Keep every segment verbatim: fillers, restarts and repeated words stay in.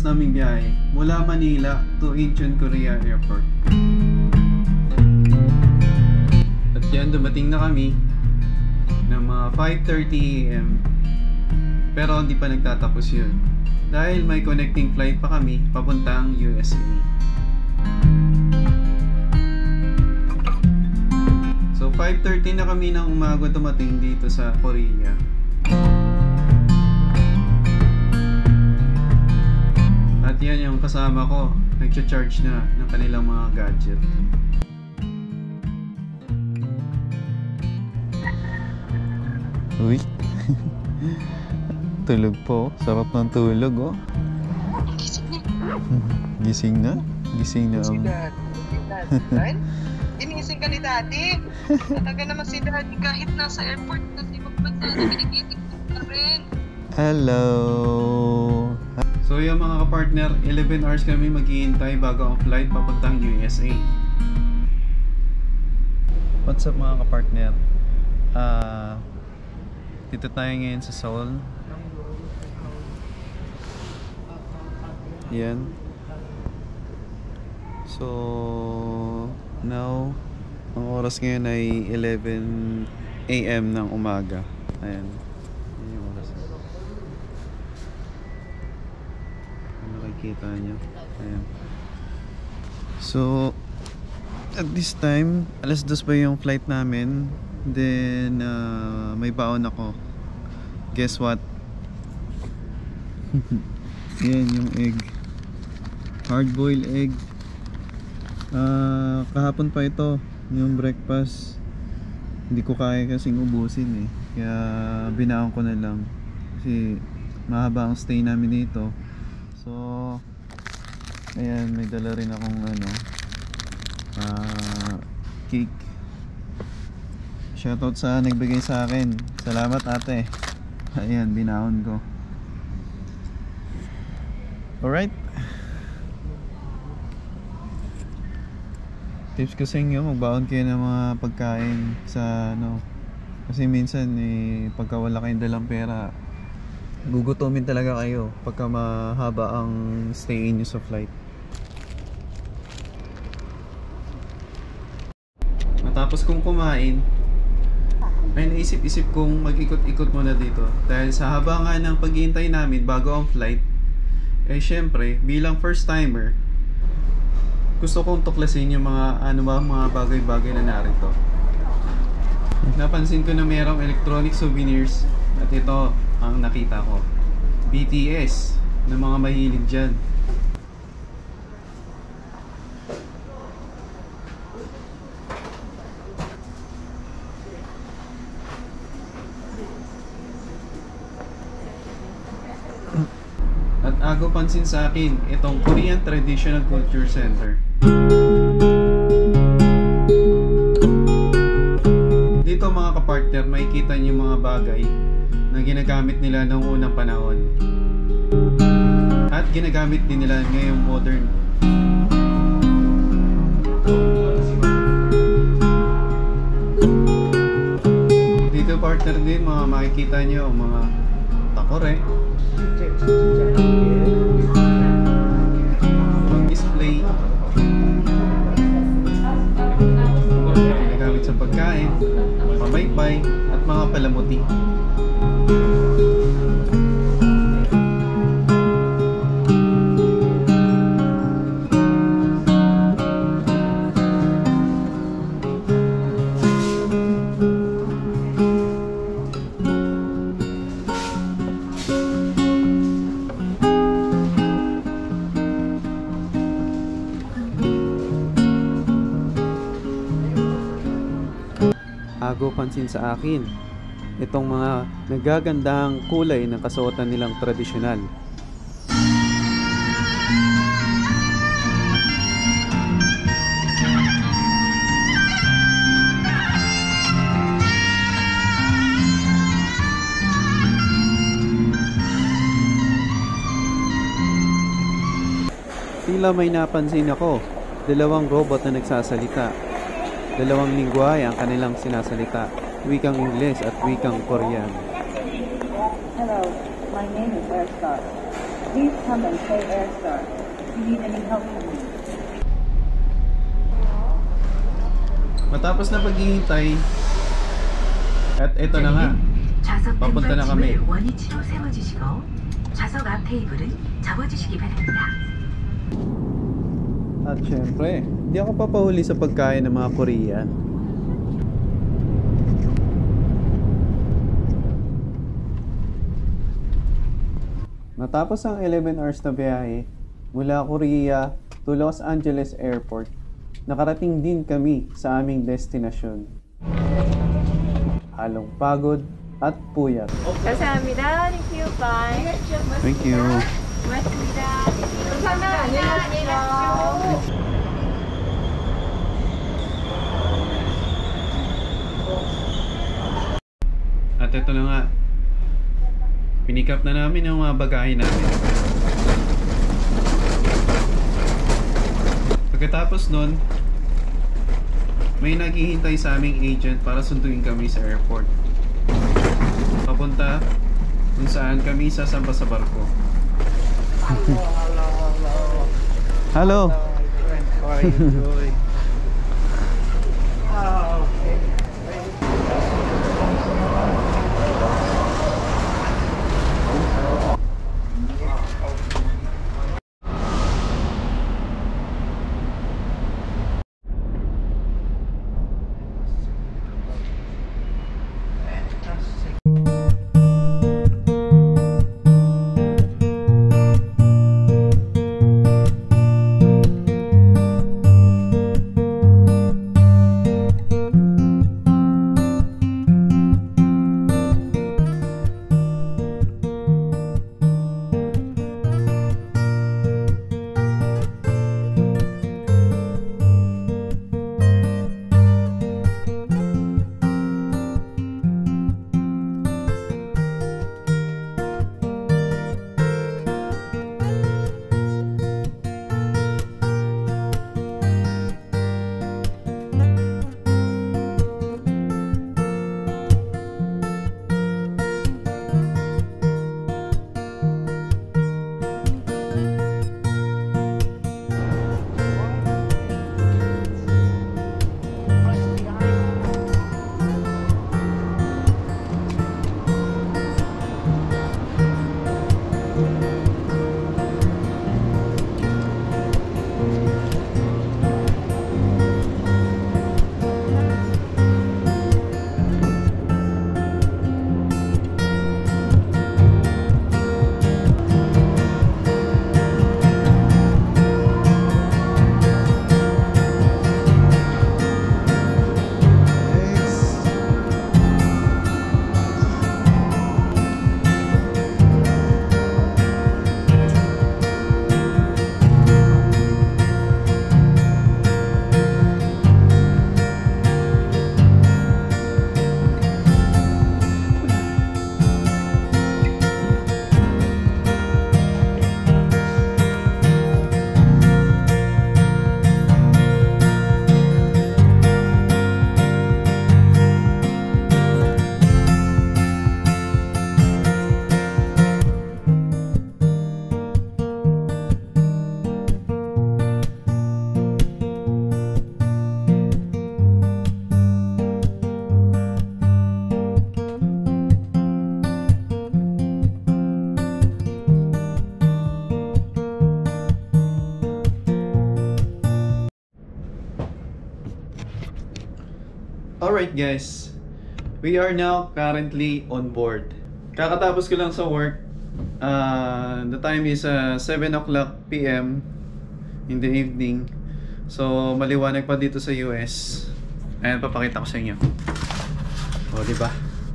naming biyahe mula Manila to Incheon, Korea Airport. At yan, dumating na kami ng mga five thirty a m Pero hindi pa nagtatapos yun dahil may connecting flight pa kami papuntang U S A. So five thirty na kami ng umaga dumating dito sa Korea. At yan yung kasama ko, nagcha-charge na ng kanilang mga gadget. Uy, tulog po. Sarap ng tulog, oh. Gising na? Gising na. Si Dad. Dad? Ginising ka ni Daddy. Talaga naman si Daddy kahit nasa airport kasi magbansa na ginigising ka rin. Hello. So yung mga kapartner, eleven hours kami maghihintay bago ang flight papuntang U S A. What's up mga kapartner? Ah, uh, dito tayo ngayon sa Seoul. Yan. So now ang oras ngayon ay eleven a m ng umaga. Ayan. Yan yung oras. Ano nakikita nyo? Ayan. So at this time, alas dos pa yung flight namin. Then uh, may baon ako. Guess what? Yan yung egg. Hard boiled egg. Uh, kahapon pa ito yung breakfast. Hindi ko kaya kasing ubusin eh. Kaya binaon ko na lang. Kasi mahaba ang stay namin dito. So ayan, may dala rin akong ano, uh, cake. Shoutout sa nagbigay sa akin. Salamat ate. Ayan, binaon ko. Alright. Tips ko sa inyo, magbaon kayo ng mga pagkain sa ano. Kasi minsan eh, pagka wala kayong dalang pera, gugutomin talaga kayo pagka mahaba ang stay nyo sa flight. Matapos kong kumain, ay naisip-isip kong mag-ikot-ikot muna dito. Dahil sa haba nga ng paghihintay namin bago ang flight, eh syempre, bilang first timer, gusto kong tuklasin yung mga ano ba, mga bagay-bagay na narito. Napansin ko na mayroong electronic souvenirs at ito ang nakita ko. B T S na mga mahilig dyan. At agaw pansin sa akin itong Korean Traditional Culture Center. Dito mga kapartner, makikita niyo mga bagay na ginagamit nila noong unang panahon at ginagamit din nila ngayong modern. Dito partner din mga makikita niyo ang mga takore, pang-display, ginagamit sa pagkain, pamaypay at mga palamuti. Agaw pansin sa akin itong mga nagagandahang kulay ng kasuotan nilang tradisyonal. Tila may napansin ako, dalawang robot na nagsasalita. Dalawang lingwahe ang kanilang sinasalita, wikang Ingles at wikang Korean. Hello, my name is Erika. Please come and pay Airstar. If you need any help from me. Matapos na paghihintay, at ito na nga, papunta na kami. 원위치로 세워주시고 좌석 앞 테이블은 접어주시기 바랍니다. At syempre, hindi ako papahuli sa pagkain ng mga Korean. Matapos ang eleven hours na biyahe mula Korea to Los Angeles Airport, nakarating din kami sa aming destinasyon. Halong pagod at puyat. 감사합니다. Thank you. Bye. Thank you. 고맙습니다. 감사합니다. 안녕히 가십시오. At ito na nga, pinick up na namin ang mga bagahe namin. Pagkatapos nun, may naghihintay sa aming agent para sunduin kami sa airport. Papunta kung saan kami sasamba sa barko. Hello. Hello, how are you doing? Oh, okay. Alright guys, we are now currently on board. Kakatapos ko lang sa work. Uh, the time is uh, seven o'clock p m in the evening. So maliwanag pa dito sa U S. Ayan, papakita ko sa inyo. O, diba?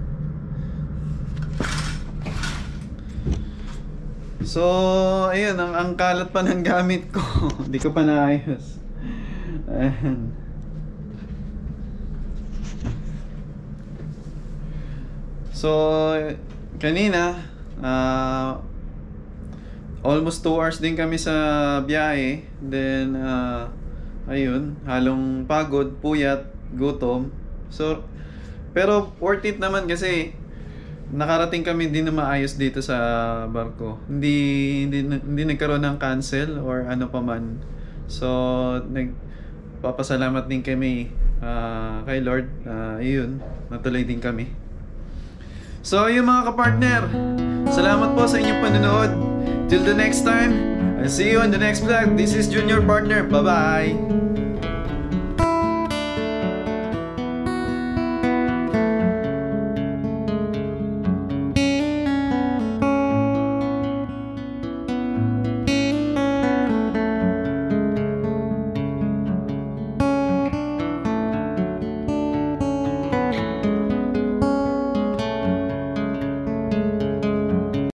So, ayun, ang, ang kalat pa ng gamit ko. Hindi ko pa naayos. Ayan. So, kanina, uh, almost two hours din kami sa biyahe. Then, uh, ayun, halong pagod, puyat, gutom. So, pero worth it naman kasi nakarating kami din na maayos dito sa barko. Hindi hindi hindi nagkaroon ng cancel or ano pa man. So nagpapasalamat din kami uh, kay Lord. Uh, yun, natuloy din kami. So yung mga kapartner, salamat po sa inyong panonood. Till the next time, I'll see you on the next vlog. This is Junior Partner. Bye bye.